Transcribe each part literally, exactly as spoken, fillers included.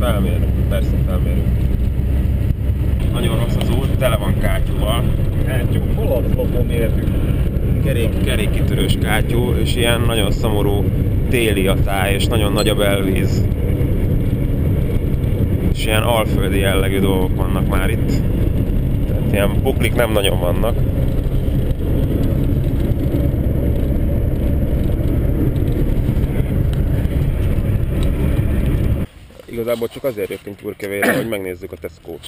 felmérünk, persze felmérünk. Nagyon rossz az út, tele van kátyúval. Kátyú, hol a flopon mértük? Kerék, kerékkitörős kátyú, és ilyen nagyon szomorú téli a táj, és nagyon nagy a belvíz. És ilyen alföldi jellegű dolgok vannak már itt. Tehát ilyen buklik nem nagyon vannak. Igazából csak azért jöttünk Turkevére, hogy megnézzük a Tesco-t.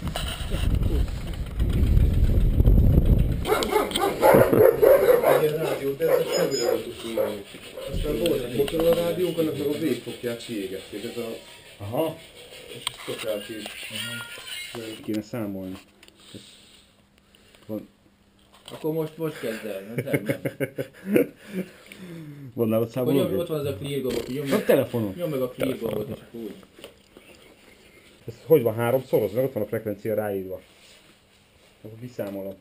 Egy rádió, de ez semmire nem tudsz csinálni. Aztán volt egy motor a rádiók, annak meg a végfokját kiégették. Ez a... Aha. És ezt szokás is. Kéne számolni. Van... Akkor most, most kezd el, nem, nem. Van nálad számolni? Nyom, ott van az a clear gombot, nyom meg, a telefonon. Nyom meg a clear gombot, és akkor úgy. Ez hogy van, háromszoroz? Meg ott van a frekvencia ráírva. Akkor kiszámolom.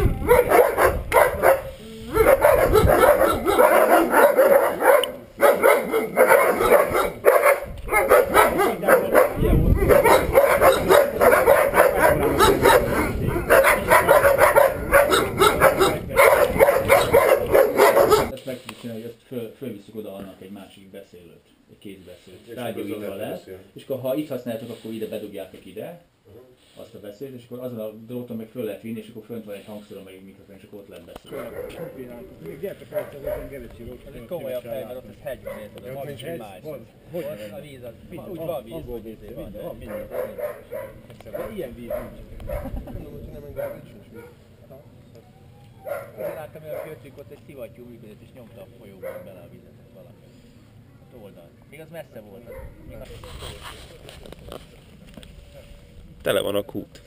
Ezt meg tudjuk csinálni, hogy ezt föl, fölvisszük oda annak egy másik beszélőt, egy kézbeszélőt. Rádióítva lesz, és akkor ha itt használjátok, akkor ide bedugjátok ide azt a beszélőt, és akkor azon a dróton meg föl lehet vinni, és akkor fönt van egy hangszoron, meg egy mikrofon, és akkor ott lehet beszélni. Még gyertek el, hogy ezen Gerecsiről. Ez egy komolyabb hely, mert ott ez hegyben érted, az nincs más. Hogy a víz, az, úgy van víz. Angol víz, van minden. Ilyen víz nincs. Mondom, hogy nem engem, nincs nincs víz. Azért láttam, hogy a költségük ott egy szivattyú működött, és nyomta a folyóban bele a vizet valami. Az oldal. Még az messze volt. Még az... Tele van a kút.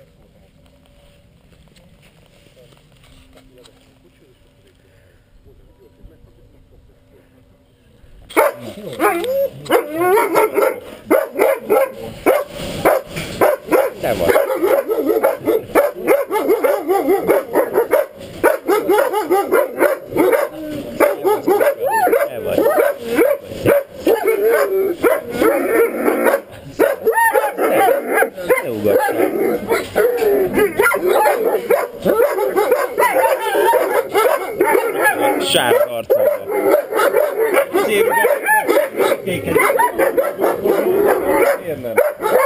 Te vagy. Te vagy. Ne ugassál. Sárga arcomban. Azért ugassál. Kéket. Miért nem?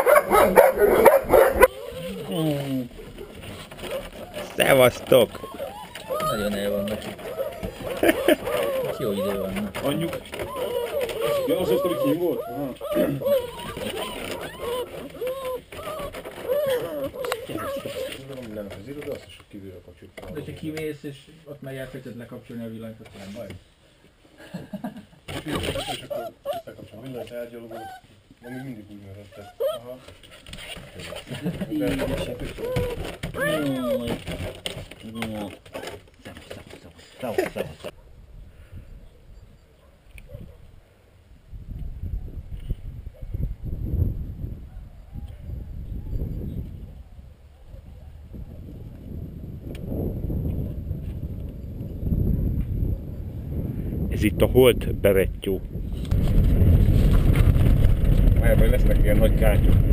Szevasztok! Nagyon el vannak itt. Jó idő van. Anyjuk. Ja, az azt, hogy ki volt? Aha. Nem, az iroda, azt is kívülre kapcsoljuk. De ha kimész, és ott meg elkezded lekapcsolni a villanyt, akkor nem baj. És akkor bekapcsolom a villanyt, elgyalogolok, de még mindig úgy maradt. Aha. Ez itt a Holt bevettyú. Melyben lesznek ilyen nagy kátyúk.